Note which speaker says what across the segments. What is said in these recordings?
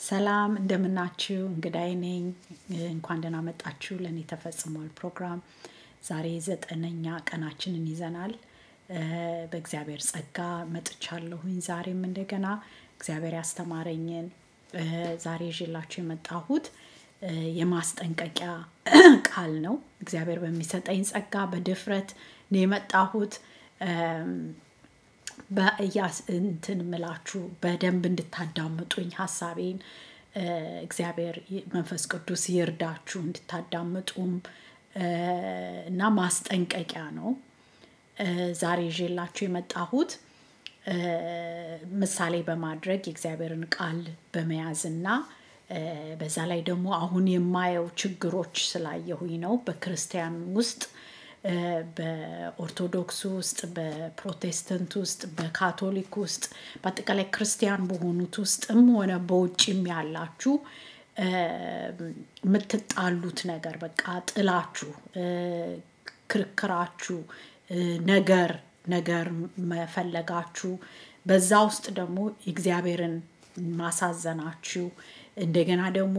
Speaker 1: ሰላም እንደምናችሁ እንግዳይ ነኝ እንኳን ደህና መጣችሁ ለኔ ተፈጽሟል ፕሮግራም ዛሬ 9ኛ ቀናችንን ይዘናል በእግዚአብሔር ጸጋ መጥቻለሁኝ ዛሬም እንደገና እግዚአብሔር ያስተማረኝን ዛሬ ይዤላችሁ የመጣሁት የማስጠንቀቂያ ቃል ነው እግዚአብሔር በሚሰጠኝ ጸጋ በድፍረት ነው የመጣሁት በእያስ እንትን ምላችሁ በደንብ እንድታዳምጡኝ ሐሳቤን እግዚአብሔር መንፈስ ቅዱስ ይርዳችሁ እንድታዳምጡም እና ማስጠንቀቂያ ነው ዛሬ ይዤላችሁ የመጣሁት ምሳሌ በማድረግ የእግዚአብሔርን ቃል በመያዝና በዛ ላይ ደግሞ አሁን የማየው ችግሮች ስላየሁኝ ነው በክርስቲያን ውስጥ በኦርቶዶክስ ውስጥ በፕሮቴስታንት ውስጥ በካቶሊክ ውስጥ በአጠቃላይ ክርስቲያን በሆኑት ውስጥም ሆነ በውጭም ያላችሁ ምትጣሉት ነገር በቃ ጥላችሁ ክርክራችሁ ነገር መፈለጋችሁ በዛ ውስጥ ደግሞ እግዚአብሔርን ማሳዘናችሁ እንደገና ደግሞ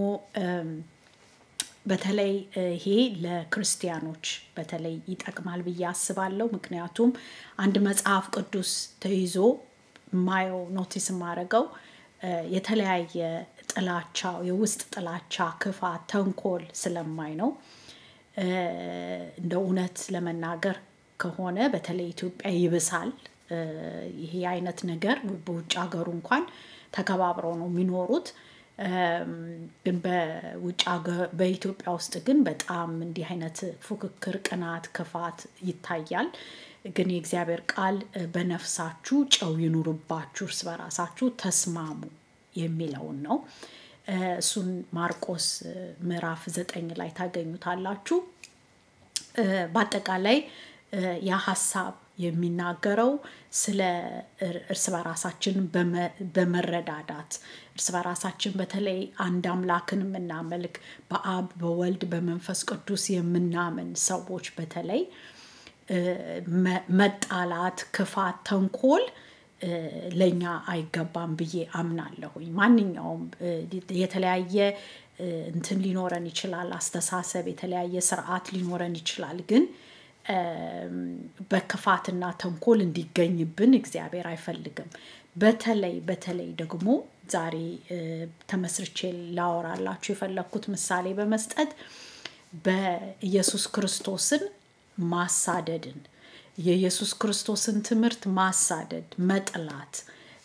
Speaker 1: በተለይ ይሄ ለክርስቲያኖች በተለይ ይጠቅማል ብዬ አስባለሁ ምክንያቱም አንድ መጽሐፍ ቅዱስ ተይዞ ማየው ኖቲስ ማረጋው የተለያየ ጥላቻ የውስጥ ጥላቻ ክፋት ተንኮል ስለማይ ነው እንደ እውነት ለመናገር ከሆነ በተለይ ኢትዮጵያ ይብሳል ይሄ አይነት ነገር በውጭ ሀገሩ እንኳን ተከባብረው ነው የሚኖሩት ግን በውጭ ሀገር በኢትዮጵያ ውስጥ ግን በጣም እንዲህ አይነት ፉክክር ቅናት ክፋት ይታያል ግን የእግዚአብሔር ቃል በነፍሳችሁ ጨው ይኑርባችሁ እርስ በራሳችሁ ተስማሙ የሚለው ነው እሱን ማርቆስ ምዕራፍ 9 ላይ ታገኙታላችሁ በአጠቃላይ ያ ሐሳብ የሚናገረው ስለ እርስ በራሳችን በመረዳዳት እርስ በራሳችን በተለይ አንድ አምላክን የምናመልክ በአብ በወልድ በመንፈስ ቅዱስ የምናምን ሰዎች በተለይ መጣላት ክፋት ተንኮል ለኛ አይገባም ብዬ አምናለሁኝ ማንኛውም የተለያየ እንትን ሊኖረን ይችላል አስተሳሰብ የተለያየ ስርዓት ሊኖረን ይችላል ግን በክፋትና ተንኮል እንዲገኝብን እግዚአብሔር አይፈልግም በተለይ ደግሞ ዛሬ ተመስርቼ ላወራላችሁ የፈለኩት ምሳሌ በመስጠት በኢየሱስ ክርስቶስን ማሳደድን የኢየሱስ ክርስቶስን ትምህርት ማሳደድ መጥላት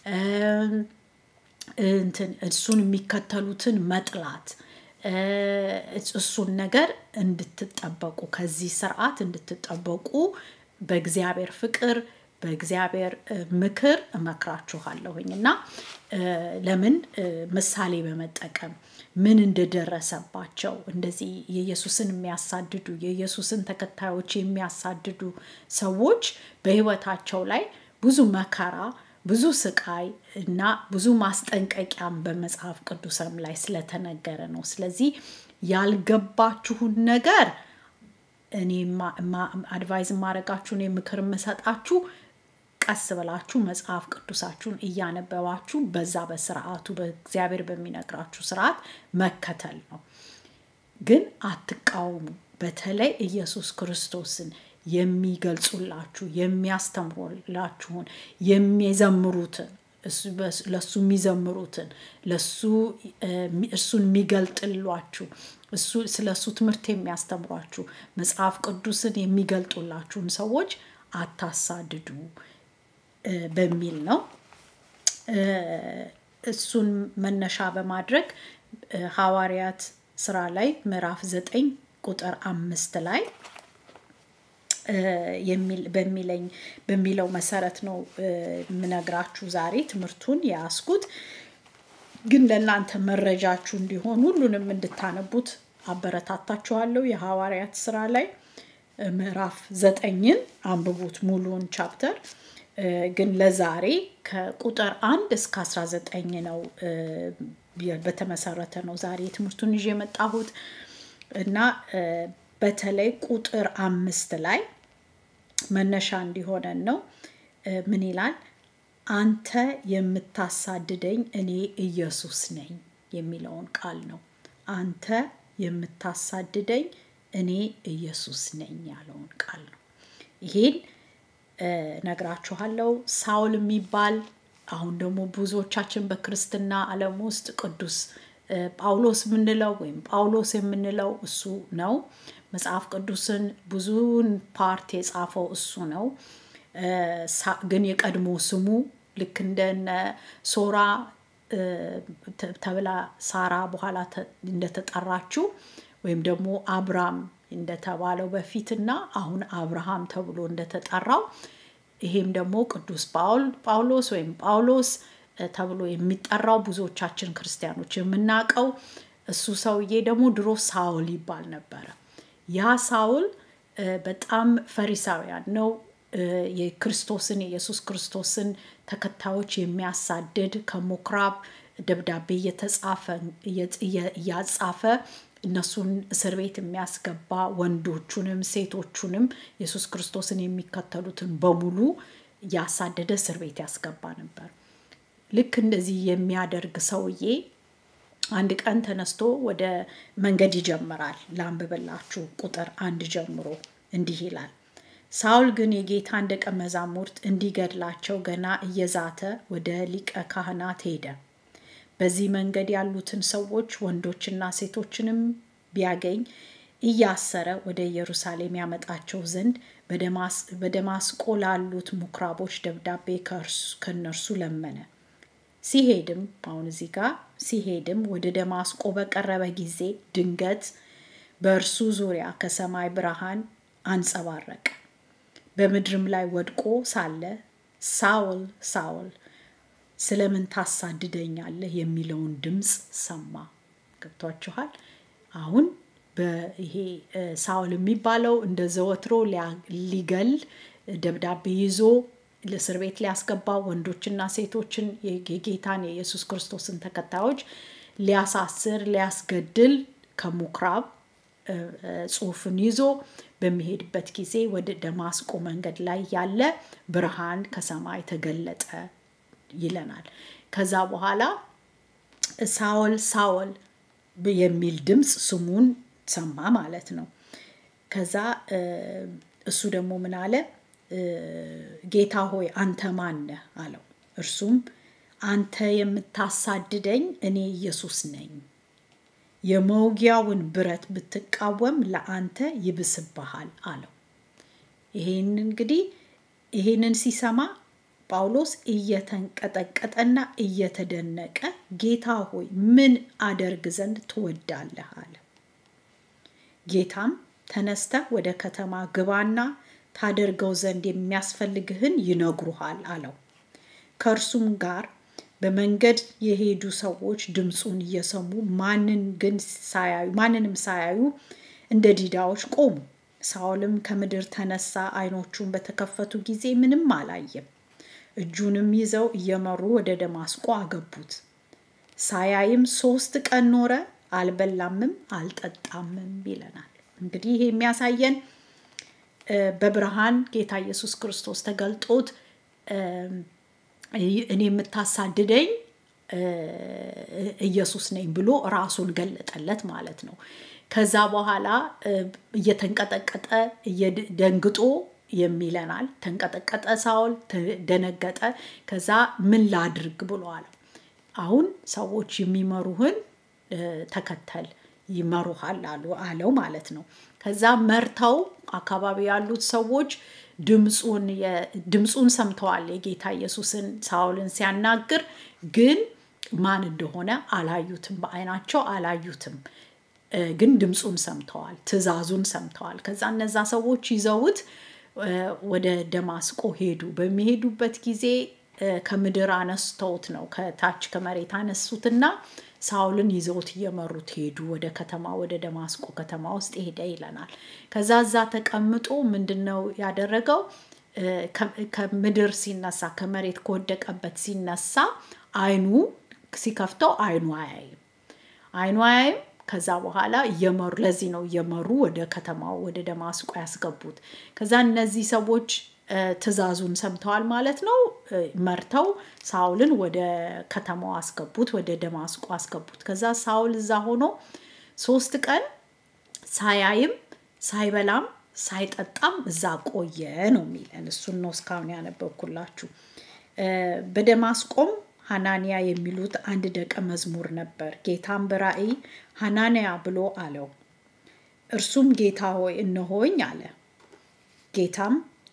Speaker 1: እሱን የሚከተሉትን መጥላት እሱን ነገር እንድትጠበቁ ከዚህ ስርዓት እንድትጠበቁ በእግዚአብሔር ፍቅር በእግዚአብሔር ምክር እመክራችኋለሁኝና ለምን ምሳሌ በመጠቀም ምን እንደደረሰባቸው እንደዚህ የኢየሱስን የሚያሳድዱ የኢየሱስን ተከታዮች የሚያሳድዱ ሰዎች በህይወታቸው ላይ ብዙ መከራ ብዙ ስቃይ እና ብዙ ማስጠንቀቂያም በመጽሐፍ ቅዱስም ላይ ስለተነገረ ነው ስለዚህ ያልገባችሁን ነገር እኔማ አድቫይዝ ማረጋችሁ ነው ምክር መሰጣችሁ ቀስ ብላችሁ መጽሐፍ ቅዱሳችሁን እያነበባችሁ በዛ በስርዓቱ በእግዚአብሔር በሚነግራችሁ ስርዓት መከተል ነው ግን አትቃወሙ በተለይ ኢየሱስ ክርስቶስን የሚገልጹላችሁ የሚያስተምሩላችሁን የሚዘምሩትን ለሱ የሚዘምሩትን ለሱ እሱን የሚገልጥላችሁ እሱ ስለሱ ትምህርት የሚያስተምሯችሁ መጽሐፍ ቅዱስን የሚገልጡላችሁን ሰዎች አታሳድዱ በሚል ነው እሱን መነሻ በማድረግ ሐዋርያት ሥራ ላይ ምዕራፍ 9 ቁጥር 5 ላይ በሚለው መሰረት ነው ምነግራችሁ ዛሬ ትምህርቱን ያስኩት ግን ለእናንተ መረጃችሁ እንዲሆን ሁሉንም እንድታነቡት አበረታታችኋለሁ የሐዋርያት ሥራ ላይ ምዕራፍ 9ን አንብቡት ሙሉውን ቻፕተር ግን ለዛሬ ከቁጥር 1 እስከ 19 ነው በተመሰረተ ነው ዛሬ ትምህርቱን ይዤ መጣሁት እና በተለይ ቁጥር 5 ላይ መነሻ እንዲሆነን ነው ምን ይላል አንተ የምታሳድደኝ እኔ ኢየሱስ ነኝ የሚለውን ቃል ነው። አንተ የምታሳድደኝ እኔ ኢየሱስ ነኝ ያለውን ቃል ነው። ይሄን ነግራችኋለሁ። ሳውል የሚባል አሁን ደግሞ ብዙዎቻችን በክርስትና ዓለም ውስጥ ቅዱስ ጳውሎስ የምንለው ወይም ጳውሎስ የምንለው እሱ ነው። መጽሐፍ ቅዱስን ብዙውን ፓርት የጻፈው እሱ ነው። ግን የቀድሞ ስሙ ልክ እንደነ ሶራ ተብላ ሳራ በኋላ እንደተጠራችው ወይም ደግሞ አብራም እንደተባለው በፊትና አሁን አብርሃም ተብሎ እንደተጠራው ይሄም ደግሞ ቅዱስ ጳውሎስ ወይም ጳውሎስ ተብሎ የሚጠራው ብዙዎቻችን ክርስቲያኖች የምናውቀው እሱ ሰውዬ ደግሞ ድሮ ሳውል ይባል ነበር። ያ ሳውል በጣም ፈሪሳውያን ነው። የክርስቶስን የኢየሱስ ክርስቶስን ተከታዮች የሚያሳድድ ከሞክራብ ደብዳቤ እያጻፈ እነሱን እስር ቤት የሚያስገባ ወንዶቹንም ሴቶቹንም ኢየሱስ ክርስቶስን የሚከተሉትን በሙሉ ያሳደደ እስር ቤት ያስገባ ነበር። ልክ እንደዚህ የሚያደርግ ሰውዬ አንድ ቀን ተነስቶ ወደ መንገድ ይጀምራል። ላንብብላችሁ ቁጥር 1 ጀምሮ እንዲህ ይላል። ሳውል ግን የጌታን ደቀ መዛሙርት እንዲገድላቸው ገና እየዛተ ወደ ሊቀ ካህናት ሄደ። በዚህ መንገድ ያሉትን ሰዎች ወንዶችና ሴቶችንም ቢያገኝ እያሰረ ወደ ኢየሩሳሌም ያመጣቸው ዘንድ በደማስቆ ላሉት ምኩራቦች ደብዳቤ ከነርሱ ለመነ። ሲሄድም ወደ ደማስቆ በቀረበ ጊዜ ድንገት በእርሱ ዙሪያ ከሰማይ ብርሃን አንጸባረቀ። በምድርም ላይ ወድቆ ሳለ ሳውል ሳውል ስለምን ታሳድደኛለህ የሚለውን ድምጽ ሰማ። ገብቷችኋል? አሁን በይሄ ሳውል የሚባለው እንደ ዘወትሮ ሊገል ደብዳቤ ይዞ ለእስር ቤት ሊያስገባ ወንዶችና ሴቶችን የጌታን የኢየሱስ ክርስቶስን ተከታዮች ሊያሳስር ሊያስገድል ከምኩራብ ጽሑፍን ይዞ በሚሄድበት ጊዜ ወደ ደማስቆ መንገድ ላይ ያለ ብርሃን ከሰማይ ተገለጠ ይለናል። ከዛ በኋላ ሳውል ሳውል የሚል ድምጽ ስሙን ሰማ ማለት ነው። ከዛ እሱ ደግሞ ምን አለ? ጌታ ሆይ አንተ ማን ነህ አለው። እርሱም አንተ የምታሳድደኝ እኔ ኢየሱስ ነኝ። የመውጊያውን ብረት ብትቃወም ለአንተ ይብስብሃል አለው። ይሄንን ሲሰማ ጳውሎስ እየተንቀጠቀጠና እየተደነቀ ጌታ ሆይ ምን አደርግ ዘንድ ትወዳለህ አለ። ጌታም ተነስተህ ወደ ከተማ ግባና ታደርገው ዘንድ የሚያስፈልግህን ይነግሩሃል አለው። ከእርሱም ጋር በመንገድ የሄዱ ሰዎች ድምጹን እየሰሙ ማንንም ሳያዩ እንደ ዲዳዎች ቆሙ። ሳውልም ከምድር ተነሳ፣ ዓይኖቹን በተከፈቱ ጊዜ ምንም አላየም። እጁንም ይዘው እየመሩ ወደ ደማስቆ አገቡት። ሳያይም 3 ቀን ኖረ፣ አልበላምም አልጠጣምም ይለናል። እንግዲህ ይሄ የሚያሳየን በብርሃን ጌታ ኢየሱስ ክርስቶስ ተገልጦት እኔ የምታሳድደኝ ኢየሱስ ነኝ ብሎ ራሱን ገለጠለት ማለት ነው። ከዛ በኋላ እየተንቀጠቀጠ ደንግጦ የሚለናል። ተንቀጠቀጠ ሳውል፣ ደነገጠ። ከዛ ምን ላድርግ ብሎ አለ። አሁን ሰዎች የሚመሩህን ተከተል ይመሩሃል አለው ማለት ነው። ከዛ መርተው አካባቢ ያሉት ሰዎች ድምጹን ሰምተዋል። የጌታ ኢየሱስን ሳውልን ሲያናግር ግን ማን እንደሆነ አላዩትም፣ በአይናቸው አላዩትም። ግን ድምጹን ሰምተዋል፣ ትእዛዙን ሰምተዋል። ከዛ እነዛ ሰዎች ይዘውት ወደ ደማስቆ ሄዱ። በሚሄዱበት ጊዜ ከምድር አነስተውት ነው፣ ከታች ከመሬት አነሱትና ሳውልን ይዘውት እየመሩት ሄዱ ወደ ደማስቆ ከተማ ውስጥ ሄደ ይለናል። ከዛ እዛ ተቀምጦ ምንድነው ያደረገው? ከምድር ሲነሳ ከመሬት ከወደቀበት ሲነሳ አይኑ ሲከፍተው አይኑ አያይም። ከዛ በኋላ ለዚህ ነው እየመሩ ወደ ከተማው ወደ ደማስቆ ያስገቡት። ከዛ እነዚህ ሰዎች ትእዛዙን ሰምተዋል ማለት ነው። መርተው ሳውልን ወደ ከተማው አስገቡት፣ ወደ ደማስቆ አስገቡት። ከዛ ሳውል እዛ ሆኖ 3 ቀን ሳያይም ሳይበላም ሳይጠጣም እዛ ቆየ ነው የሚለን። እሱን ነው እስካሁን ያነበብኩላችሁ። በደማስቆም ሐናንያ የሚሉት አንድ ደቀ መዝሙር ነበር። ጌታም በራእይ ሐናንያ ብሎ አለው። እርሱም ጌታ ሆይ እነሆኝ አለ። ጌታም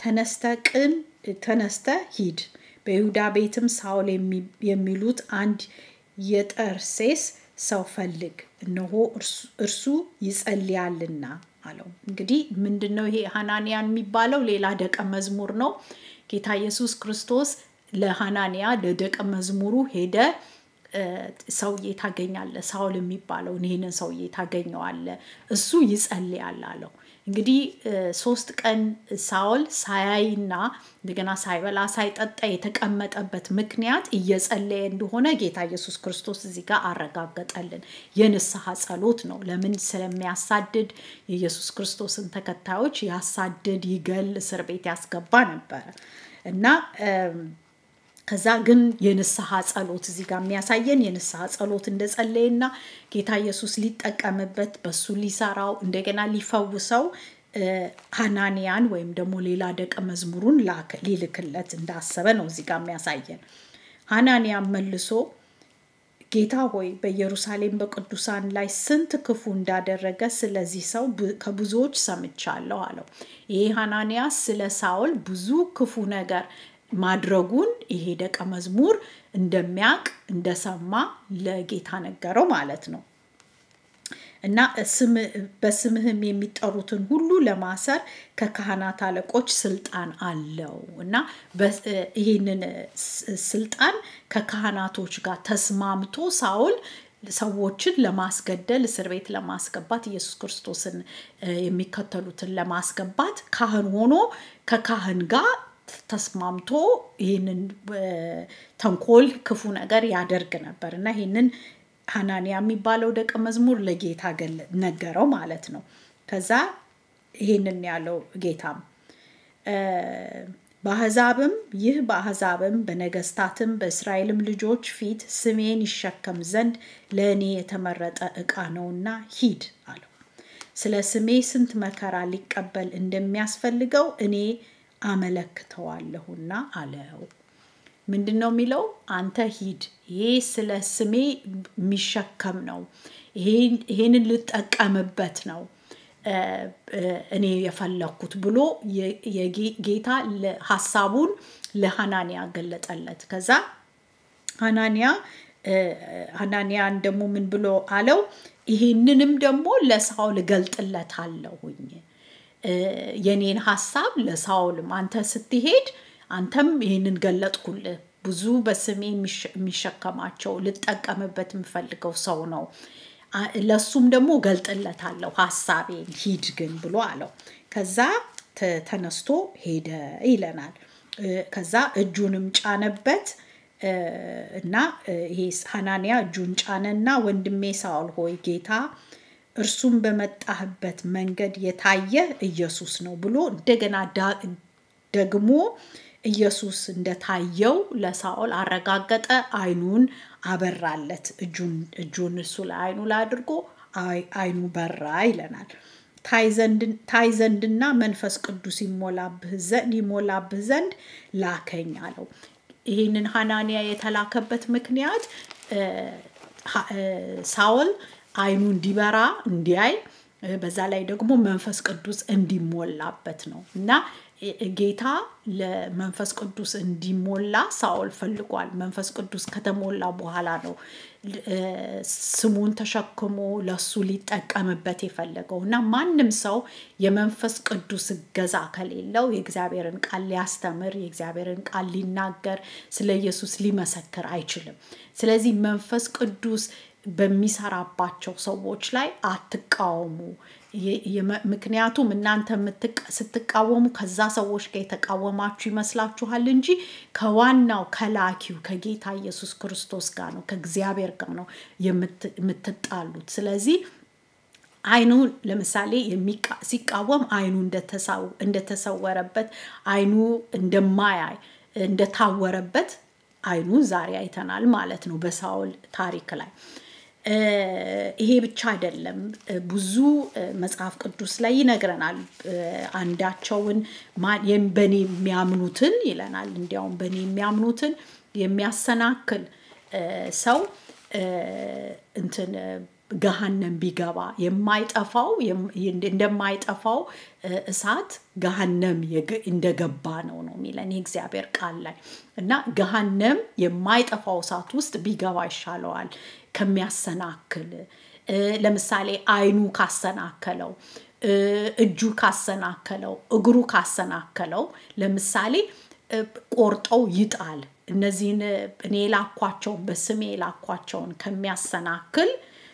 Speaker 1: ተነስተ ሂድ፣ በይሁዳ ቤትም ሳውል የሚሉት አንድ የጠርሴስ ሰው ፈልግ፣ እነሆ እርሱ ይጸልያልና አለው። እንግዲህ ምንድነው ይሄ ሐናንያን የሚባለው? ሌላ ደቀ መዝሙር ነው። ጌታ ኢየሱስ ክርስቶስ ለሐናንያ ለደቀ መዝሙሩ ሄደ ሰውዬ ታገኛለህ፣ ሳውል የሚባለው ይሄንን ሰውዬ ታገኘዋለህ፣ እሱ ይጸልያል አለው። እንግዲህ 3 ቀን ሳውል ሳያይና እንደገና ሳይበላ ሳይጠጣ የተቀመጠበት ምክንያት እየጸለየ እንደሆነ ጌታ ኢየሱስ ክርስቶስ እዚህ ጋር አረጋገጠልን። የንስሐ ጸሎት ነው። ለምን? ስለሚያሳድድ የኢየሱስ ክርስቶስን ተከታዮች ያሳድድ፣ ይገል፣ እስር ቤት ያስገባ ነበር እና ከዛ ግን የንስሐ ጸሎት እዚህ ጋር የሚያሳየን የንስሐ ጸሎት እንደጸለየና ጌታ ኢየሱስ ሊጠቀምበት በሱ ሊሰራው እንደገና ሊፈውሰው ሐናንያን ወይም ደግሞ ሌላ ደቀ መዝሙሩን ሊልክለት እንዳሰበ ነው እዚህ ጋር የሚያሳየን። ሐናንያን መልሶ ጌታ ሆይ በኢየሩሳሌም በቅዱሳን ላይ ስንት ክፉ እንዳደረገ ስለዚህ ሰው ከብዙዎች ሰምቻለሁ አለው። ይሄ ሐናንያ ስለ ሳውል ብዙ ክፉ ነገር ማድረጉን ይሄ ደቀ መዝሙር እንደሚያውቅ እንደሰማ ለጌታ ነገረው ማለት ነው። እና በስምህም የሚጠሩትን ሁሉ ለማሰር ከካህናት አለቆች ስልጣን አለው እና ይሄንን ስልጣን ከካህናቶች ጋር ተስማምቶ ሳውል ሰዎችን ለማስገደል እስር ቤት ለማስገባት ኢየሱስ ክርስቶስን የሚከተሉትን ለማስገባት ካህን ሆኖ ከካህን ጋር ተስማምቶ ይሄንን ተንኮል ክፉ ነገር ያደርግ ነበር እና ይሄንን ሐናንያ የሚባለው ደቀ መዝሙር ለጌታ ነገረው ማለት ነው። ከዛ ይሄንን ያለው ጌታም በአሕዛብም በነገስታትም በእስራኤልም ልጆች ፊት ስሜን ይሸከም ዘንድ ለእኔ የተመረጠ ዕቃ ነውና ሂድ አለው። ስለ ስሜ ስንት መከራ ሊቀበል እንደሚያስፈልገው እኔ አመለክተዋለሁና አለው። ምንድነው የሚለው? አንተ ሂድ፣ ይሄ ስለ ስሜ የሚሸከም ነው፣ ይሄንን ልጠቀምበት ነው እኔ የፈለኩት ብሎ የጌታ ሐሳቡን ለሐናንያ ገለጠለት። ከዛ ሐናንያን ደግሞ ምን ብሎ አለው? ይሄንንም ደግሞ ለሳውል ገልጥለታለሁኝ የኔን ሐሳብ ለሳውልም አንተ ስትሄድ አንተም ይሄንን ገለጥኩልህ፣ ብዙ በስሜ የሚሸከማቸው ልጠቀምበት የምፈልገው ሰው ነው፣ ለሱም ደግሞ ገልጥለታለሁ ሐሳቤን፣ ሂድ ግን ብሎ አለው። ከዛ ተነስቶ ሄደ ይለናል። ከዛ እጁንም ጫነበት እና ይሄ ሐናንያ እጁን ጫነና ወንድሜ ሳውል ሆይ ጌታ እርሱም በመጣህበት መንገድ የታየ ኢየሱስ ነው ብሎ እንደገና ደግሞ ኢየሱስ እንደታየው ለሳውል አረጋገጠ። አይኑን አበራለት። እጁን እሱ ላይ አይኑ ላይ አድርጎ አይኑ በራ ይለናል። ታይ ዘንድና መንፈስ ቅዱስ ይሞላብህ ዘንድ ላከኝ አለው። ይሄንን ሐናንያ የተላከበት ምክንያት ሳውል አይኑ እንዲበራ እንዲያይ በዛ ላይ ደግሞ መንፈስ ቅዱስ እንዲሞላበት ነው እና ጌታ ለመንፈስ ቅዱስ እንዲሞላ ሳውል ፈልጓል። መንፈስ ቅዱስ ከተሞላ በኋላ ነው ስሙን ተሸክሞ ለሱ ሊጠቀምበት የፈለገው እና ማንም ሰው የመንፈስ ቅዱስ ገዛ ከሌለው የእግዚአብሔርን ቃል ሊያስተምር የእግዚአብሔርን ቃል ሊናገር ስለ ኢየሱስ ሊመሰክር አይችልም። ስለዚህ መንፈስ ቅዱስ በሚሰራባቸው ሰዎች ላይ አትቃወሙ። ምክንያቱም እናንተ ስትቃወሙ ከዛ ሰዎች ጋር የተቃወማችሁ ይመስላችኋል እንጂ ከዋናው ከላኪው ከጌታ ኢየሱስ ክርስቶስ ጋር ነው፣ ከእግዚአብሔር ጋር ነው የምትጣሉት። ስለዚህ አይኑ ለምሳሌ ሲቃወም አይኑ እንደተሰወረበት አይኑ እንደማያይ እንደታወረበት አይኑ ዛሬ አይተናል ማለት ነው በሳውል ታሪክ ላይ ይሄ ብቻ አይደለም ብዙ መጽሐፍ ቅዱስ ላይ ይነግረናል አንዳቸውን በኔ የሚያምኑትን ይለናል እንዲያውም በኔ የሚያምኑትን የሚያሰናክል ሰው እንትን ገሃነም ቢገባ የማይጠፋው እንደማይጠፋው እሳት ገሃነም እንደገባ ነው የሚለን የእግዚአብሔር ቃል ላይ እና ገሃነም የማይጠፋው እሳት ውስጥ ቢገባ ይሻለዋል ከሚያሰናክል ለምሳሌ አይኑ ካሰናከለው እጁ ካሰናከለው እግሩ ካሰናከለው ለምሳሌ ቆርጠው ይጣል እነዚህን እኔ ላኳቸው በስሜ ላኳቸውን ከሚያሰናክል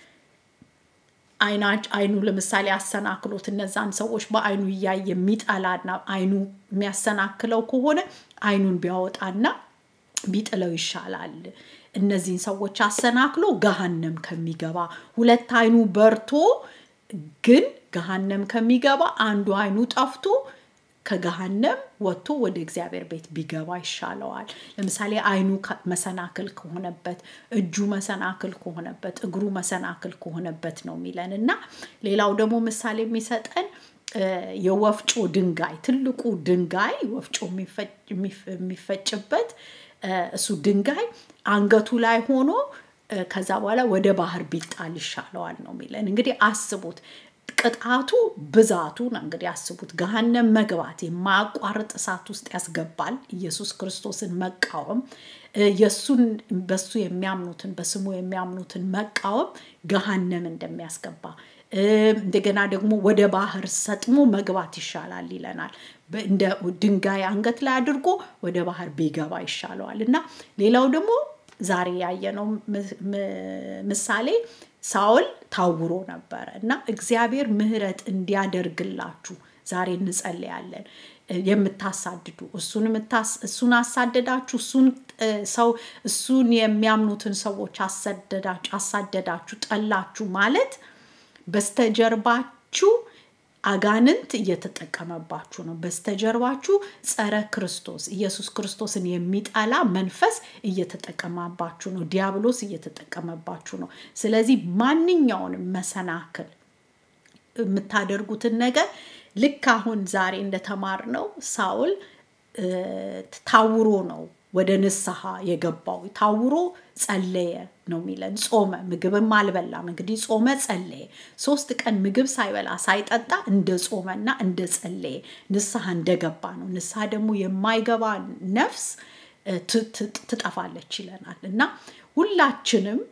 Speaker 1: አይኑ ለምሳሌ አሰናክሎት እነዛን ሰዎች በአይኑ ያየ የሚጣላና አይኑ የሚያሰናክለው ከሆነ አይኑን ቢያወጣና ቢጥለው ይሻላል እነዚህን ሰዎች አሰናክሎ ገሃነም ከሚገባ ሁለት አይኑ በርቶ ግን ገሃነም ከሚገባ አንዱ አይኑ ጠፍቶ ከገሃነም ወጥቶ ወደ እግዚአብሔር ቤት ቢገባ ይሻለዋል ለምሳሌ አይኑ መሰናክል ከሆነበት እጁ መሰናክል ከሆነበት እግሩ መሰናክል ከሆነበት ነው የሚለንና ሌላው ደግሞ ምሳሌ የሚሰጠን የወፍጮ ድንጋይ ትልቁ ድንጋይ ወፍጮ የሚፈጭበት እሱ ድንጋይ አንገቱ ላይ ሆኖ ከዛ በኋላ ወደ ባህር ቢጣል ይሻለዋል ነው የሚለን እንግዲህ አስቡት ቅጣቱ ብዛቱን እንግዲህ አስቡት ገሃነም መግባት የማያቋርጥ እሳት ውስጥ ያስገባል ኢየሱስ ክርስቶስን መቃወም የሱን በሱ የሚያምኑትን በስሙ የሚያምኑትን መቃወም ገሃነም እንደሚያስገባ እንደገና ደግሞ ወደ ባህር ሰጥሞ መግባት ይሻላል ይለናል እንደ ድንጋይ አንገት ላይ አድርጎ ወደ ባህር ቢገባ ይሻለዋልና ሌላው ደግሞ ዛሬ ያየነው ምሳሌ ሳውል ታውሮ ነበር እና እግዚአብሔር ምህረት እንዲያደርግላችሁ ዛሬ እንጸልያለን የምታሳድዱ እሱን አሳደዳችሁ እሱን የሚያምኑትን ሰዎች አሳደዳችሁ ጠላችሁ ማለት በስተጀርባችሁ አጋንንት እየተጠቀመባችሁ ነው በስተጀርባችሁ ጸረ ክርስቶስ ኢየሱስ ክርስቶስን የሚጣላ መንፈስ እየተጠቀመባችሁ ነው ዲያብሎስ እየተጠቀመባችሁ ነው ስለዚህ ማንኛውንም መሰናክል የምታደርጉትን ነገር ልክ አሁን ዛሬ እንደተማርነው ሳውል ታውሮ ነው ወደ ንስሐ የገባው ታውሮ ጸለየ ነው የሚለን ጾመ ምግብም አልበላም እንግዲህ ጾመ ጸለየ 3 ቀን ምግብ ሳይበላ ሳይጠጣ እንደ ጾመና እንደ ጸለየ ንስሐ እንደገባ ነው ንስሐ ደግሞ የማይገባ ነፍስ ትጠፋለች ይለናል እና ሁላችንም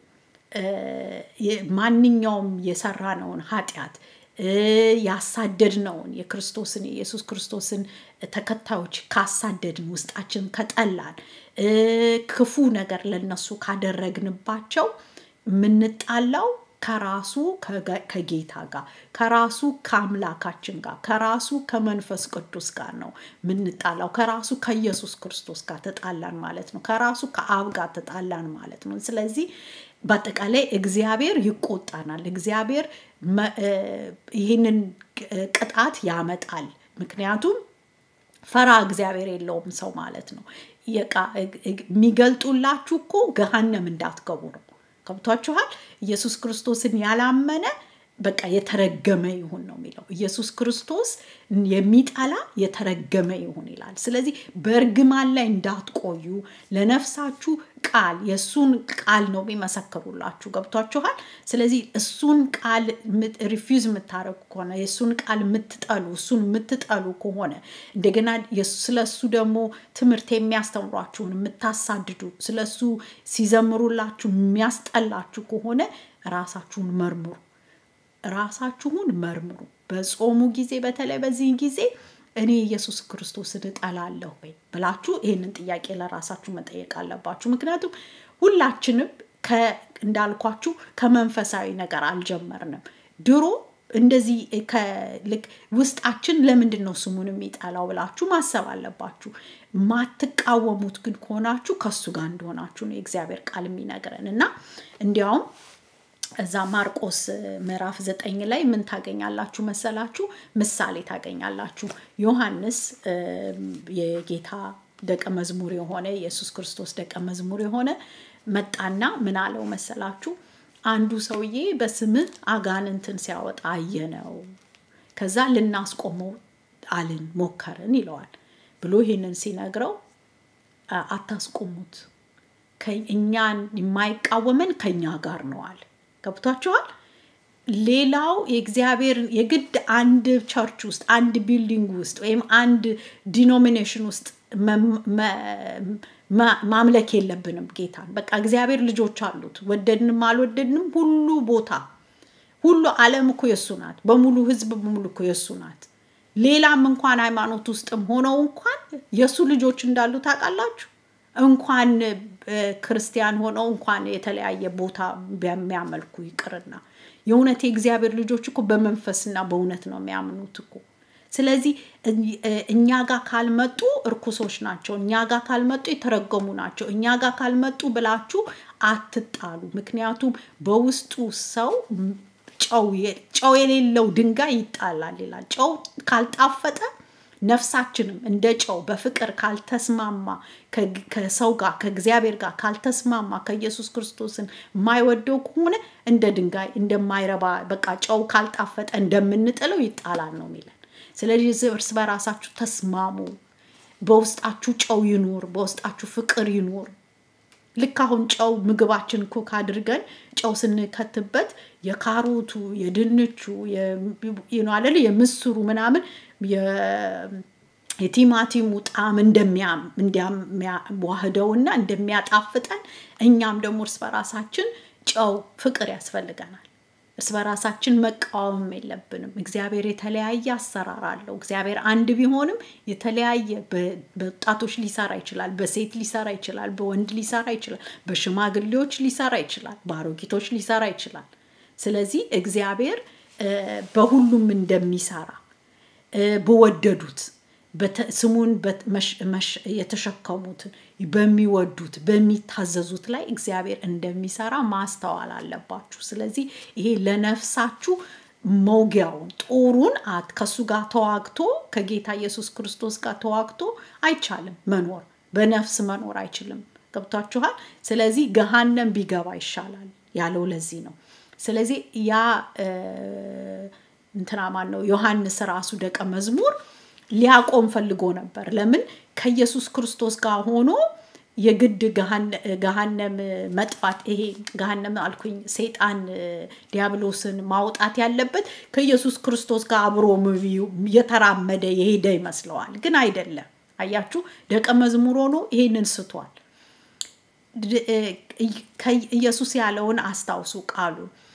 Speaker 1: ማንኛውም የሰራነውን ኃጢያት ያሳደድነውን የክርስቶስን ኢየሱስ ክርስቶስን ተከታዮች ካሳደድን ውስጣችን ከጠላን ክፉ ነገር ለነሱ ካደረግንባቸው ምንጣላው ከራሱ ከጌታ ጋር ከራሱ ከአምላካችን ጋር ከራሱ ከመንፈስ ቅዱስ ጋር ነው ምንጣላው ከራሱ ከኢየሱስ ክርስቶስ ጋር ተጣላን ማለት ነው ከራሱ ከአብ ጋር ተጣላን ማለት ነው ስለዚህ በአጠቃላይ እግዚአብሔር ይቆጣናል እግዚአብሔር ይሄንን ቅጣት ያመጣል ምክንያቱም ፈራ እግዚአብሔር የለውም ሰው ማለት ነው የሚገልጡላችሁ እኮ ገሃነም እንዳትገቡ ነው ከብቷችኋል ኢየሱስ ክርስቶስን ያላመነ በቃ የተረገመ ይሁን ነው የሚለው ኢየሱስ ክርስቶስ የሚጣላ የተረገመ ይሁን ይላል ስለዚህ በርግማን ላይ እንዳትቆዩ ለነፍሳችሁ ቃል የሱን ቃል ነው የሚመሰክሩላችሁ ገብቷችኋል ስለዚህ እሱን ቃል ሪፊውዝ የምታረጉ ከሆነ የሱን ቃል የምትጠሉ ከሆነ እንደገና ስለሱ ደግሞ ትምህርት የሚያስተምሯችሁን የምታሳድዱ ስለሱ ሲዘምሩላችሁ የሚያስጠላችሁ ከሆነ ራሳችሁን መርምሩ በጾሙ ጊዜ በተለይ በዚህ ጊዜ እኔ ኢየሱስ ክርስቶስን እጠላለሁ ወይ ብላችሁ ይሄንን ጥያቄ ለራሳችሁ መጠየቅ አለባችሁ ምክንያቱም ሁላችንም እንዳልኳችሁ ከመንፈሳዊ ነገር አልጀመርንም ድሮ እንደዚህ ውስጣችን ለምንድነው ስሙን የሚጣላው ብላችሁ ማሰብ አለባችሁ ማትቃወሙት ግን ከሆናችሁ ከሱ ጋር እንደሆናችሁ ነው እግዚአብሔር ቃል የሚነግረንና እንዲያውም እዛ ማርቆስ ምዕራፍ 9 ላይ ምን ታገኛላችሁ መሰላችሁ? ምሳሌ ታገኛላችሁ። ዮሐንስ የጌታ ደቀ መዝሙር የሆነ ኢየሱስ ክርስቶስ ደቀ መዝሙር የሆነ መጣና ምን አለው መሰላችሁ? አንዱ ሰውዬ በስምህ አጋንንትን ሲያወጣ አየነው፣ ከዛ ልናስቆመው አልን ሞከርን ይለዋል ብሎ ይሄንን ሲነግረው አታስቆሙት፣ ከእኛን የማይቃወመን ከኛ ጋር ነው አለ። ገብቷችኋል? ሌላው የእግዚአብሔር የግድ አንድ ቸርች ውስጥ አንድ ቢልዲንግ ውስጥ ወይም አንድ ዲኖሚኔሽን ውስጥ ማምለክ የለብንም ጌታን። በቃ እግዚአብሔር ልጆች አሉት፣ ወደድንም አልወደድንም ሁሉ ቦታ ሁሉ ዓለም እኮ የሱ ናት፣ በሙሉ ህዝብ በሙሉ እኮ የሱ ናት። ሌላም እንኳን ሃይማኖት ውስጥም ሆነው እንኳን የሱ ልጆች እንዳሉ ታውቃላችሁ። እንኳን ክርስቲያን ሆነው እንኳን የተለያየ ቦታ በሚያመልኩ ይቅርና የእውነት የእግዚአብሔር ልጆች እኮ በመንፈስና በእውነት ነው የሚያምኑት እኮ። ስለዚህ እኛ ጋር ካልመጡ እርኩሶች ናቸው፣ እኛ ጋር ካልመጡ የተረገሙ ናቸው፣ እኛ ጋር ካልመጡ ብላችሁ አትጣሉ። ምክንያቱም በውስጡ ሰው ጨው የሌለው ድንጋይ ይጣላል ይላል። ጨው ካልጣፈጠ ነፍሳችንም እንደ ጨው በፍቅር ካልተስማማ ከሰው ጋር ከእግዚአብሔር ጋር ካልተስማማ ከኢየሱስ ክርስቶስን የማይወደው ከሆነ እንደ ድንጋይ እንደማይረባ በቃ ጨው ካልጣፈጠ እንደምንጥለው ይጣላል ነው የሚለን። ስለዚህ እርስ በራሳችሁ ተስማሙ፣ በውስጣችሁ ጨው ይኑር፣ በውስጣችሁ ፍቅር ይኑር። ልክ አሁን ጨው ምግባችን ኮክ አድርገን ጨው ስንከትበት የካሮቱ የድንቹ የናለለ የምስሩ ምናምን የቲማቲሙ ጣም እንደሚያዋህደውና እንደሚያጣፍጠን እኛም ደግሞ እርስ በራሳችን ጨው ፍቅር ያስፈልገናል። እርስ በራሳችን መቃወም የለብንም። እግዚአብሔር የተለያየ አሰራር አለው። እግዚአብሔር አንድ ቢሆንም የተለያየ በወጣቶች ሊሰራ ይችላል፣ በሴት ሊሰራ ይችላል፣ በወንድ ሊሰራ ይችላል፣ በሽማግሌዎች ሊሰራ ይችላል፣ በአሮጊቶች ሊሰራ ይችላል። ስለዚህ እግዚአብሔር በሁሉም እንደሚሰራ በወደዱት ስሙን የተሸከሙት በሚወዱት በሚታዘዙት ላይ እግዚአብሔር እንደሚሰራ ማስተዋል አለባችሁ። ስለዚህ ይሄ ለነፍሳችሁ መውጊያውን ጦሩን ከሱ ጋር ተዋግቶ ከጌታ ኢየሱስ ክርስቶስ ጋር ተዋግቶ አይቻልም መኖር፣ በነፍስ መኖር አይችልም። ገብታችኋል? ስለዚህ ገሃነም ቢገባ ይሻላል ያለው ለዚህ ነው። ስለዚህ ያ እንትና ማን ነው ዮሐንስ ራሱ ደቀ መዝሙር ሊያቆም ፈልጎ ነበር። ለምን? ከኢየሱስ ክርስቶስ ጋር ሆኖ የግድ ገሃነም መጥፋት ይሄ ገሃነም አልኩኝ ሰይጣን ዲያብሎስን ማውጣት ያለበት ከኢየሱስ ክርስቶስ ጋር አብሮ የተራመደ የሄደ ይመስለዋል፣ ግን አይደለም። አያችሁ፣ ደቀ መዝሙር ሆኖ ይሄንን ስቷል። ኢየሱስ ያለውን አስታውሱ ቃሉ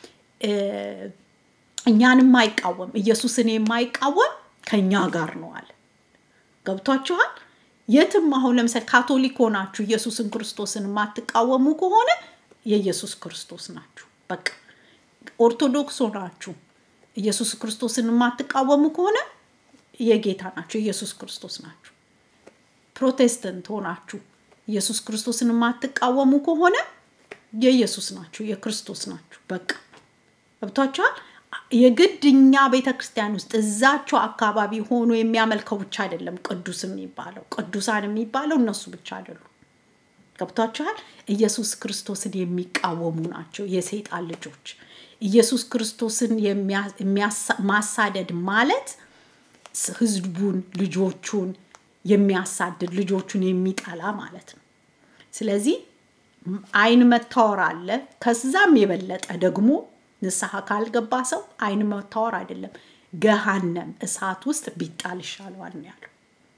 Speaker 1: እኛንም ማይቃወም ኢየሱስን የማይቃወም ከኛ ጋር ነው አለ። ገብቷችኋል? የትም አሁን ለምሳሌ ካቶሊክ ሆናችሁ ኢየሱስን ክርስቶስን ማትቃወሙ ከሆነ የኢየሱስ ክርስቶስ ናችሁ። በቃ ኦርቶዶክስ ሆናችሁ ኢየሱስ ክርስቶስን ማትቃወሙ ከሆነ የጌታ ናችሁ፣ ኢየሱስ ክርስቶስ ናችሁ። ፕሮቴስታንት ሆናችሁ ኢየሱስ ክርስቶስን ማትቃወሙ ከሆነ የኢየሱስ ናችሁ፣ የክርስቶስ ናችሁ። በቃ ገብቷችኋል? የግድኛ ቤተክርስቲያን ውስጥ እዛቸው አካባቢ ሆኖ የሚያመልከው ብቻ አይደለም ቅዱስ የሚባለው፣ ቅዱሳን የሚባለው እነሱ ብቻ አይደሉም። ገብቷችኋል? ኢየሱስ ክርስቶስን የሚቃወሙ ናቸው የሰይጣን ልጆች። ኢየሱስ ክርስቶስን ማሳደድ ማለት ህዝቡን ልጆቹን የሚያሳድድ ልጆቹን የሚጠላ ማለት ነው። ስለዚህ አይን መታወር አለ። ከዛም የበለጠ ደግሞ ንስሐ ካልገባ ሰው አይን መታወር አይደለም ገሃነም እሳት ውስጥ ቢጣል ይሻላል ነው ያለው።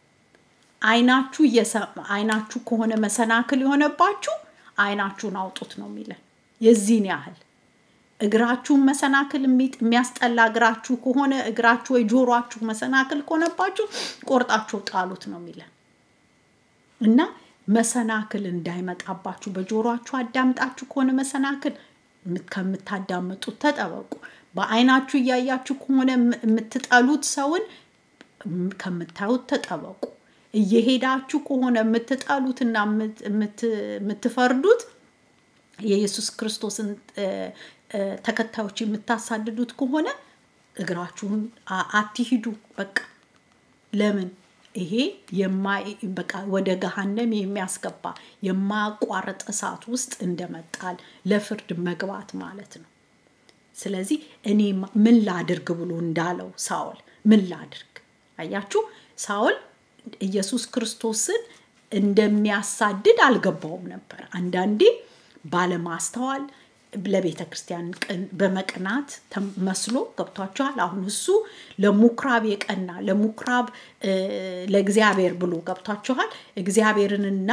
Speaker 1: አይናችሁ ከሆነ መሰናክል የሆነባችሁ አይናችሁን አውጡት ነው የሚለን። የዚህን ያህል እግራችሁ መሰናክል የሚያስጠላ እግራችሁ ከሆነ እግራችሁ ወይ ጆሮአችሁ መሰናክል ከሆነባችሁ ቆርጣችሁ ጣሉት ነው የሚለን። እና መሰናክል እንዳይመጣባችሁ በጆሮአችሁ አዳምጣችሁ ከሆነ መሰናክል ከምታዳምጡት ተጠበቁ። በአይናችሁ ያያችሁ ከሆነ የምትጠሉት ሰውን ከምታዩት ተጠበቁ። እየሄዳችሁ ከሆነ የምትጠሉትና የምትፈርዱት የኢየሱስ ክርስቶስን ተከታዮች የምታሳድዱት ከሆነ እግራችሁን አትሂዱ በቃ ለምን ይሄ በቃ ወደ ገሃነም የሚያስገባ የማያቋርጥ እሳት ውስጥ እንደመጣል ለፍርድ መግባት ማለት ነው ስለዚህ እኔ ምን ላድርግ ብሎ እንዳለው ሳኦል ምን ላድርግ አያችሁ ሳኦል ኢየሱስ ክርስቶስን እንደሚያሳድድ አልገባውም ነበር አንዳንዴ ባለማስተዋል ለቤተክርስቲያን በመቅናት ተመስሎ ገብቷቸዋል አሁን እሱ ለሙክራብ የቀና ለሙክራብ ለእግዚአብሔር ብሎ ገብቷቸዋል እግዚአብሔርንና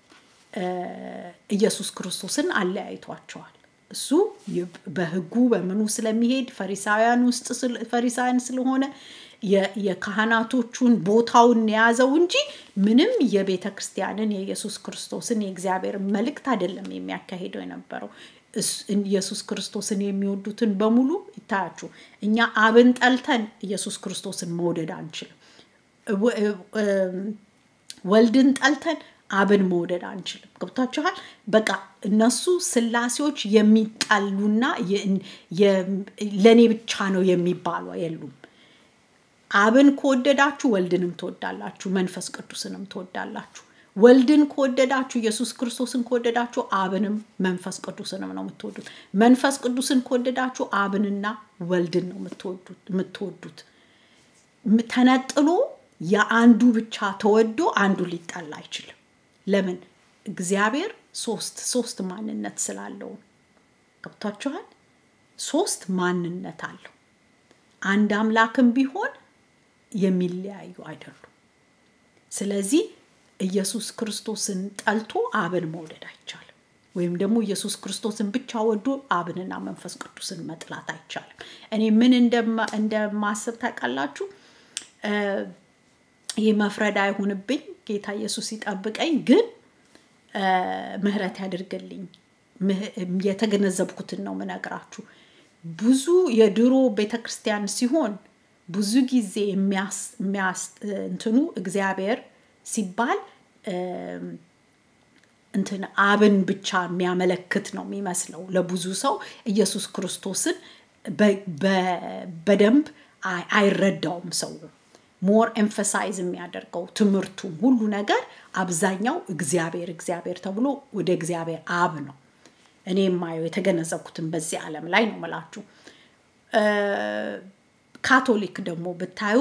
Speaker 1: ኢየሱስ ክርስቶስን አለያይቷቸዋል እሱ በህጉ በመኑ ስለሚሄድ ፈሪሳውያን ስለሆነ የካህናቶቹን ቦታውን ያዘው እንጂ ምንም የቤተክርስቲያንን የኢየሱስ ክርስቶስን የእግዚአብሔር መልእክት አይደለም የሚያካሂደው የነበረው ኢየሱስ ክርስቶስን የሚወዱትን በሙሉ ይታያችሁ እኛ አብን ጠልተን ኢየሱስ ክርስቶስን መውደድ አንችልም ወልድን ጠልተን አብን መውደድ አንችልም ገብታችኋል በቃ እነሱ ስላሴዎች የሚጣሉና ለኔ ብቻ ነው የሚባሉ አይደሉም አብን ከወደዳችሁ ወልድንም ተወዳላችሁ መንፈስ ቅዱስንም ተወዳላችሁ ወልድን ከወደዳችሁ ኢየሱስ ክርስቶስን ከወደዳችሁ አብንም መንፈስ ቅዱስንም ነው የምትወዱት መንፈስ ቅዱስን ከወደዳችሁ አብንና ወልድን ነው የምትወዱት ተነጥሎ የአንዱ ብቻ ተወዶ አንዱ ሊጣላ አይችልም ለምን እግዚአብሔር ሶስት ማንነት ስላለው ገብታችኋል ሶስት ማንነት አለው አንድ አምላክም ቢሆን የሚለያዩ አይደሉም ስለዚህ ኢየሱስ ክርስቶስን ጠልቶ አብን መውደድ አይቻልም ወይም ደግሞ ኢየሱስ ክርስቶስን ብቻ ወዶ አብንና መንፈስ ቅዱስን መጥላት አይቻልም እኔ ምን እንደማስብ ታውቃላችሁ ይሄ መፍረድ አይሆንብኝ ጌታ ኢየሱስ ይጠብቀኝ ግን ምህረት ያድርግልኝ የተገነዘብኩትን ነው መነግራችሁ ብዙ የድሮ ቤተክርስቲያን ሲሆን ብዙ ጊዜ እንትኑ እግዚአብሔር ሲባል እንትን አብን ብቻ የሚያመለክት ነው የሚመስለው ለብዙ ሰው ኢየሱስ ክርስቶስን በደንብ አይረዳውም ሰው ሞር ኤምፋሳይዝ የሚያደርገው ትምርቱ ሁሉ ነገር አብዛኛው እግዚአብሔር ተብሎ ወደ እግዚአብሔር አብ ነው እኔም ማየው የተገነዘብኩትን በዚህ ዓለም ላይ ነው መላችሁ ካቶሊክ ደግሞ ብታዩ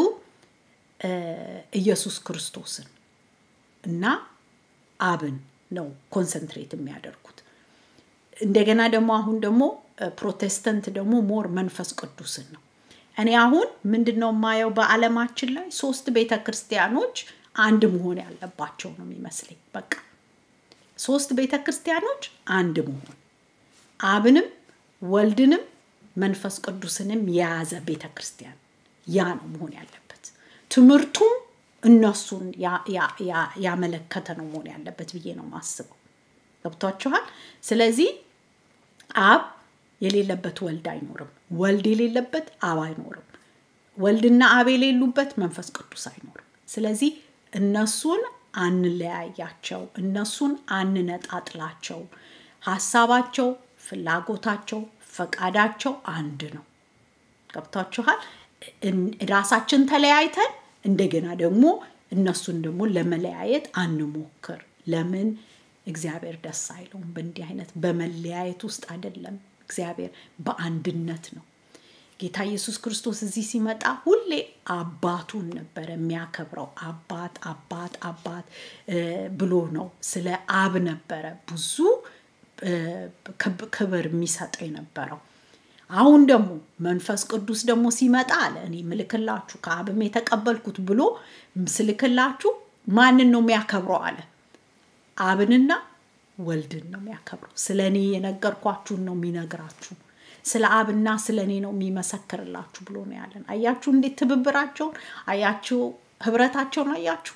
Speaker 1: ኢየሱስ ክርስቶስን እና አብን ነው ኮንሰንትሬት የሚያደርጉት እንደገና ደግሞ አሁን ደግሞ ፕሮቴስታንት ደግሞ ሞር መንፈስ ቅዱስን ነው እኔ አሁን ምንድነው ማየው በአለማችን ላይ 3 ቤተክርስቲያኖች አንድ መሆን ያለባቸው ነው የሚመስለኝ በቃ 3 ቤተክርስቲያኖች አንድ መሆን አብንም ወልድንም መንፈስ ቅዱስንም የያዘ ቤተክርስቲያን ያ ነው መሆን ያለበት ትምርቱም እነሱን ያመለከተ ነው መሆን ያለበት ብዬ ነው ማስበው ገብቷችኋል ስለዚህ አብ የሌለበት ወልድ አይኖርም ወልድ የሌለበት አብ አይኖርም ወልድና አብ የሌሉበት መንፈስ ቅዱስ አይኖርም ስለዚህ እነሱን አንለያያቸው እነሱን አንነጣጥላቸው ሐሳባቸው ፍላጎታቸው ፈቃዳቸው አንድ ነው ገብታችኋል ራሳችን ተለያይተን እንደገና ደግሞ እነሱን ደግሞ ለመለያየት አንሞክር ለምን እግዚአብሔር ደስ አይለውም በእንዲህ አይነት በመለያየት ውስጥ አይደለም እግዚአብሔር በአንድነት ነው ጌታ ኢየሱስ ክርስቶስ እዚህ ሲመጣ ሁሌ አባቱን ነበር የሚያከብረው አባት ብሎ ነው ስለ አብ ነበር ብዙ ክብር የሚሰጠው የነበረው አሁን ደግሞ መንፈስ ቅዱስ ደግሞ ሲመጣ አለ እኔ ምልክላችሁ ከአብም የተቀበልኩት ብሎ ምስልክላችሁ ማንን ነው የሚያከብረው አለ አብንና ወልድን ነው የሚያከብረው ስለኔ የነገርኳችሁ ነው የሚነግራችሁ ስለ አብና ስለኔ ነው የሚመሰክርላችሁ ብሎ ነው ያለን አያችሁ እንዴት ትብብራቸው አያችሁ ህብረታቸው ነው አያችሁ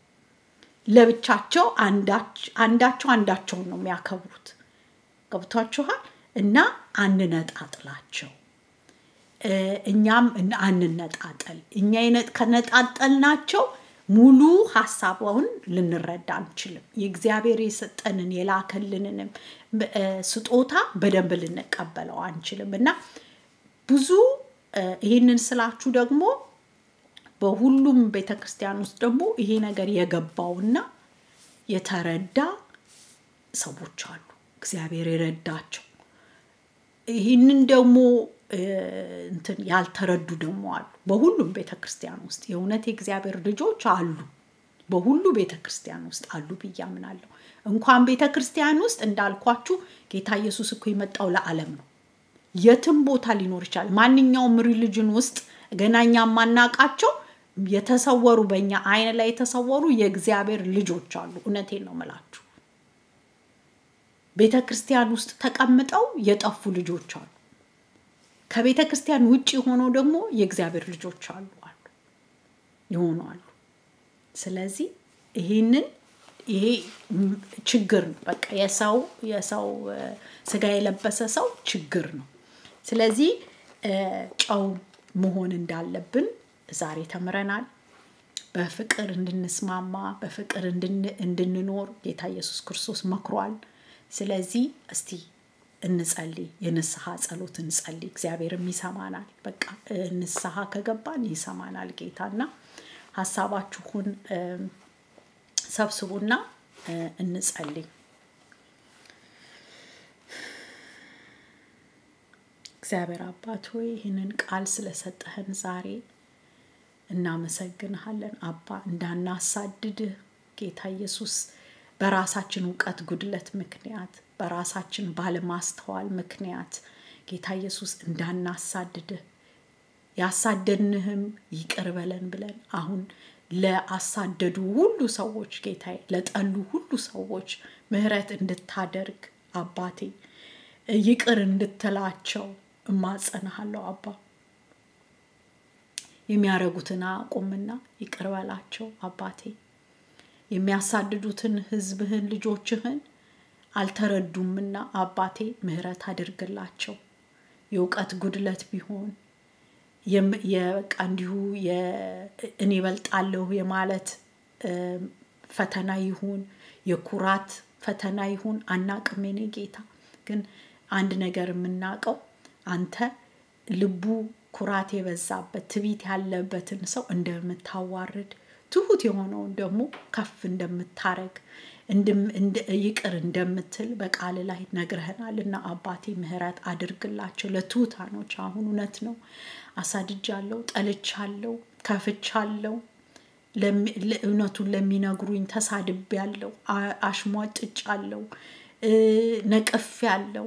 Speaker 1: ለብቻቸው አንዳቸው ነው የሚያከብሩት ገብቷችኋል እና አንነጣጥላቸው እኛም አንነጣጠል እኛ ከነጣጠልናቸው ሙሉ ሐሳቡን ልንረዳ አንችልም የእግዚአብሔር የሰጠንን የላከልንንም ስጦታ በደንብ ልንቀበለው አንችልምና ብዙ ይሄንን ስላችሁ ደግሞ በሁሉም ቤተክርስቲያን ውስጥ ደግሞ ይሄ ነገር የገባውና የተረዳ ሰዎች አሉ እግዚአብሔር ይረዳቸው ይሄንን ደግሞ እንትን ያልተረዱ ደግሞ አሉ በሁሉም ቤተክርስቲያን ውስጥ የእውነት የእግዚአብሔር ልጆች አሉ በሁሉ ቤተክርስቲያን ውስጥ አሉ ብያምናለሁ እንኳን ቤተክርስቲያን ውስጥ እንዳልኳችሁ ጌታ ኢየሱስ እኮ የመጣው ለዓለም ነው የትም ቦታ ሊኖር ይችላል ማንኛውም ሪሊጅን ውስጥ ገናኛ ማናቃቸው የተሰወሩ በእኛ አይን ላይ የተሰወሩ የእግዚአብሔር ልጆች አሉ እውነቴን ነው መላችሁ ቤተክርስቲያን ውስጥ ተቀምጠው የጠፉ ልጆች አሉ ከቤተክርስቲያን ውጪ ሆኖ ደግሞ የእግዚአብሔር ልጆች አሉ ይሆናሉ ስለዚህ ይሄ ችግር በቃ የሰው ስጋ የለበሰ ሰው ችግር ነው ስለዚህ ጫው መሆን እንዳለብን ዛሬ ተምረናል በፍቅር እንድንስማማ በፍቅር እንድንኖር ጌታ ኢየሱስ ክርስቶስ መክሯል ስለዚህ እስቲ እንጸልይ የንስሐ ጸሎት እንጸልይ እግዚአብሔርም ይሰማናል በቃ ንስሐ ከገባን ይሰማናል ጌታና ሐሳባችሁን ሰብስቡና እንጸልይ እግዚአብሔር አባት ሆይ ይህንን ቃል ስለሰጠህን ዛሬ እናመሰግንሃለን አባ እንዳናሳድድ ጌታ ኢየሱስ በራሳችን ዕውቀት ጉድለት ምክንያት በራሳችን ባለማስተዋል ምክንያት ጌታ ኢየሱስ እንዳናሳድድ ያሳደድንህም ይቅር በለን ብለን አሁን ለአሳደዱ ሁሉ ሰዎች ጌታዬ ለጠሉ ሁሉ ሰዎች ምህረት እንድታደርግ አባቴ ይቅር እንድትላቸው እማጸናሃለሁ አባ የሚያረጉትን አቁምና ይቅር በላቸው አባቴ የሚያሳድዱትን ህዝብህን ልጆችህን አልተረዱምና አባቴ ምህረት አድርግላቸው የዕውቀት ጉድለት ቢሆን የቀንዲሁ እኔ በልጣለሁ የማለት ፈተና ይሁን የኩራት ፈተና ይሁን አናቅም የኔ ጌታ ግን አንድ ነገር የምናቀው አንተ ልቡ ኩራት የበዛበት ትቢት ያለበትን ሰው እንደምታዋርድ ትሁት የሆነውን ደግሞ ከፍ እንደምታረግ ይቅር እንደምትል በቃል ላይ ነግረህናልና አባቴ ምህረት አድርግላቸው ለትሁታኖች አሁን እውነት ነው አሳድጃለሁ ጠልቻለሁ ከፍቻለሁ ለእውነቱን ለሚነግሩኝ ተሳድቤያለሁ አሽሟጥጫለሁ ነቅፌያለሁ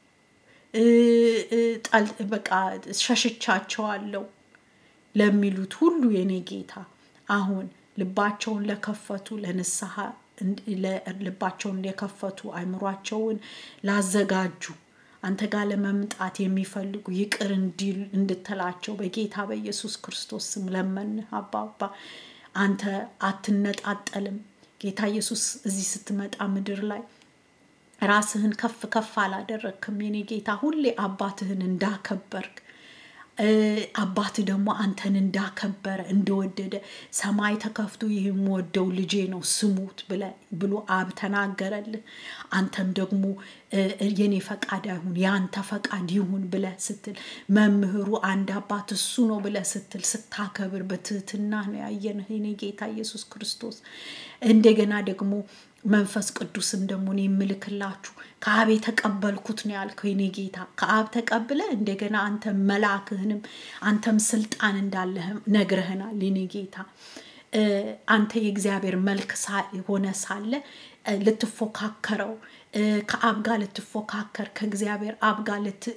Speaker 1: በቃ ሸሽቻቸዋለሁ ለሚሉት ሁሉ የኔ ጌታ አሁን ልባቸውን ለከፈቱ ለንስሐ ልባቸውን ለከፈቱ አይምሯቸውን ላዘጋጁ አንተ ጋር ለመምጣት የሚፈልጉ ይቅር እንድትላቸው በጌታ በኢየሱስ ክርስቶስ ስም ለምን አባባ አንተ አትነጣጠልም ጌታ ኢየሱስ እዚህ ስትመጣ ምድር ላይ ራስህን ከፍ አላደረክም የኔ ጌታ ሁሌ አባትህን እንዳከበርክ አባት ደግሞ አንተን እንዳከበረ እንደወደደ ሰማይ ተከፍቶ ይሄምወደው ልጄ ነው ስሙት ብሎ አብ ተናገረልህ አንተም ደግሞ የኔ ፈቃድ አይሁን ያንተ ፈቃድ ይሁን ብለ ስትል መምህሩ አንድ አባት እሱ ነው ብለ ስትል ስታከብር በትህትና ነው ያየነህ የኔ ጌታ ኢየሱስ ክርስቶስ እንደገና ደግሞ መንፈስ ቅዱስም ደግሞ እኔ ምልክላችሁ ከአብ ተቀበልኩት ነው ያልከው የኔ ጌታ ከአብ ተቀበለ እንደገና አንተ መላእክህንም አንተም ስልጣን እንዳለህ ነግረህናል የኔ ጌታ አንተ የእግዚአብሔር መልክ ሆነ ሳለ ልትፎካከረው ከአብ ጋር ልትፎካከር ከእግዚአብሔር አብ ጋር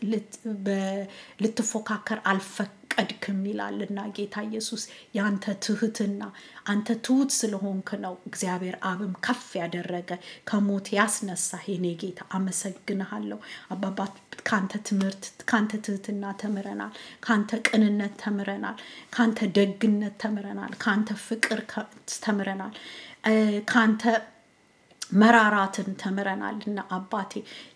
Speaker 1: ልትፎካከር አልፈቀድክም ይላልና ጌታ ኢየሱስ ያንተ ትህትና አንተ ትሁት ስለሆንክ ነው እግዚአብሔር አብም ከፍ ያደረገ ከሞት ያስነሳ የኔ ጌታ አመሰግንሃለሁ አባባ ካንተ ትምህርት ካንተ ትህትና ተምረናል ካንተ ቅንነት ተምረናል ካንተ ደግነት ተምረናል ካንተ ፍቅር ተምረናል ካንተ መራራትን ተምረናልና አባቴ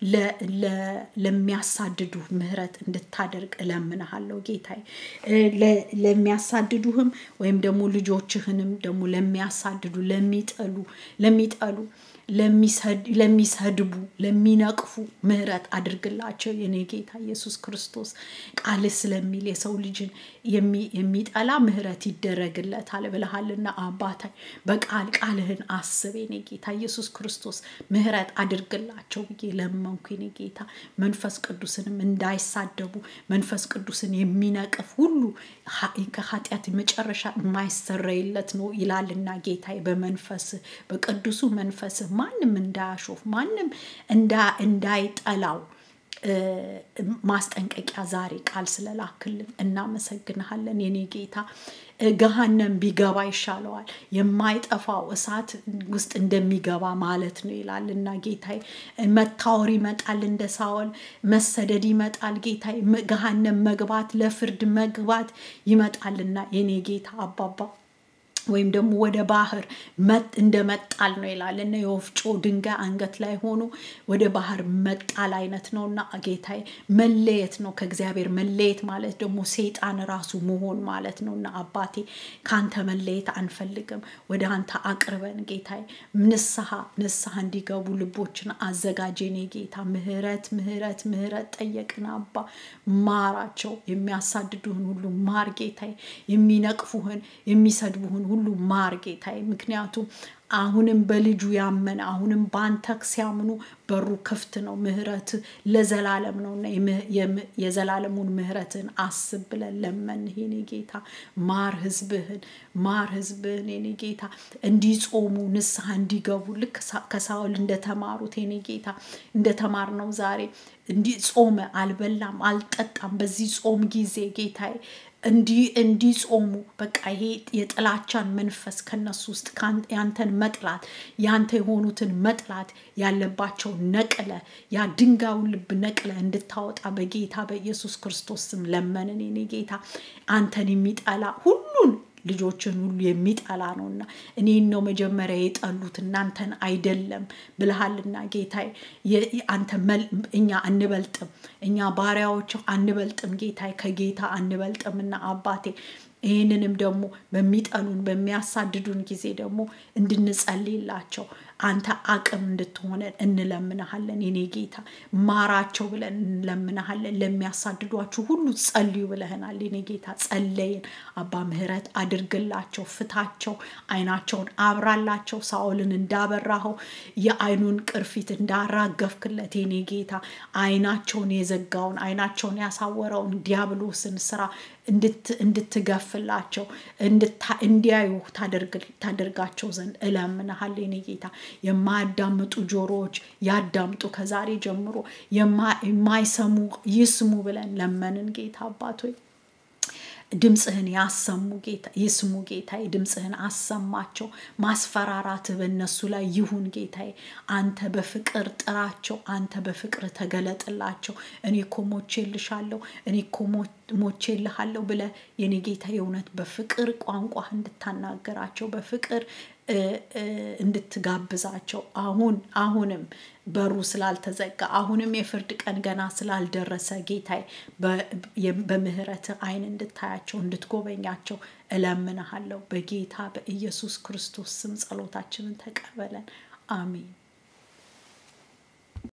Speaker 1: ለሚያሳድዱ ምህረት እንድታደርግ እለምንሃለሁ ጌታዬ ለሚያሳድዱህም ወይም ደግሞ ልጆችህንም ደግሞ ለሚያሳድዱ ለሚጠሉ ለሚሰድቡ ለሚነቅፉ ምህረት አድርግላቸው የኔ ጌታ ኢየሱስ ክርስቶስ ቃል ስለሚል የሰው ልጅን የሚጠላ ምህረት ይደረግለታል ብለሃልና አባታይ ቃልህን አስብ የኔ ጌታ ኢየሱስ ክርስቶስ ምህረት አድርግላቸው ብዬ ለመንኩ የኔ ጌታ መንፈስ ቅዱስንም እንዳይሳደቡ መንፈስ ቅዱስን የሚነቅፍ ሁሉ ከኃጢአት መጨረሻ የማይሰረይለት ነው ይላልና ጌታዬ በቅዱሱ መንፈስ ማንም እንዳያሾፍ ማንም እንዳይጠላው ማስጠንቀቂያ ዛሬ ቃል ስለላክልን እናመሰግንሃለን የኔ ጌታ ገሃነም ቢገባ ይሻለዋል የማይጠፋው እሳት ውስጥ እንደሚገባ ማለት ነው ይላልና ጌታዬ መታወር ይመጣል እንደ ሳኦል መሰደድ ይመጣል ጌታዬ ገሃነም መግባት ለፍርድ መግባት ይመጣልና የኔ ጌታ አባባ ወይም ደግሞ ወደ ባህር እንደመጣል ነው ይላልና የወፍጮ ድንጋይ አንገት ላይ ሆኖ ወደ ባህር መጣል አይነት ነውና ጌታዬ መለየት ነው ከእግዚአብሔር መለየት ማለት ደግሞ ሰይጣን ራሱ መሆን ማለት ነውና አባቴ ካንተ መለየት አንፈልግም ወደ አንተ አቅርበን ጌታዬ ንስሐ እንዲገቡ ልቦችን አዘጋጀኔ ጌታ ምህረት ጠየቅና አባ ማራቸው የሚያሳድዱህን ሁሉ ማር ጌታዬ የሚነቅፉህን የሚሰድቡህን ሁሉ ማር ጌታዬ ምክንያቱም አሁንም በልጁ ያመነ አሁንም ባንተ ሲያምኑ በሩ ክፍት ነው ምህረት ለዘላለም ነውና የዘላለሙን ምህረትን አስብ ብለን ለመንህ የኔ ጌታ ማር ህዝብህን የኔ ጌታ እንዲጾሙ ንስሐ እንዲገቡ ልክ ከሳኦል እንደተማሩት የኔ ጌታ እንደተማርነው ዛሬ እንዲጾም አልበላም አልጠጣም በዚህ ጾም ጊዜ ጌታዬ እንዲጾሙ በቃ ይሄ የጥላቻን መንፈስ ከነሱ ውስጥ ያንተን መጥላት ያንተ የሆኑትን መጥላት ያለባቸው ነቅለ ያ ድንጋዩን ልብ ነቅለ እንድታወጣ በጌታ በኢየሱስ ክርስቶስ ስም ለመንን የኔ ጌታ አንተን የሚጠላ ሁሉን ልጆችን ሁሉ የሚጠላ ነውና እኔን ነው መጀመሪያ የጠሉት እናንተን አይደለም ብለሃልና ጌታዬ አንተ እኛ አንበልጥም እኛ ባሪያዎች አንበልጥም ጌታዬ ከጌታ አንበልጥምና አባቴ ይሄንንም ደግሞ በሚጠሉን በሚያሳድዱን ጊዜ ደግሞ እንድንጸልይላቸው አንተ አቅም እንድትሆነ እንለምናለን የኔ ጌታ ማራቸው ብለን እንለምናለን ለሚያሳድዷችሁ ሁሉ ጸልዩ ብለህናል የኔ ጌታ ጸለይን አባ ምህረት አድርግላቸው ፍታቸው አይናቸውን አብራላቸው ሳኦልን እንዳበራኸው የአይኑን ቅርፊት እንዳራገፍክለት የኔ ጌታ አይናቸውን የዘጋውን አይናቸውን ያሳወረውን ዲያብሎስን ስራ እንድትገፍላቸው እንዲያዩ ታደርጋቸው ዘንድ እለምናለሁ የኔ ጌታ የማያዳምጡ ጆሮዎች ያዳምጡ ከዛሬ ጀምሮ የማይሰሙ ይስሙ ብለን ለመንን ጌታ አባቶይ ድምጽህን ያሰሙ ጌታ ይስሙ ጌታዬ ድምጽህን አሰማቸው ማስፈራራት በእነሱ ላይ ይሁን ጌታዬ አንተ በፍቅር ጥራቸው አንተ በፍቅር ተገለጥላቸው እኔ ኮሞቼልሻለሁ እኔ ሞቼልሃለሁ ብለ የኔ ጌታ የእውነት በፍቅር ቋንቋ እንድታናገራቸው በፍቅር እንድትጋብዛቸው አሁንም በሩ ስላልተዘጋ አሁንም የፍርድ ቀን ገና ስላልደረሰ ጌታዬ በምህረት አይን እንድታያቸው እንድትጎበኛቸው እለምንሃለሁ በጌታ በኢየሱስ ክርስቶስ ስም ጸሎታችንን ተቀበለን አሜን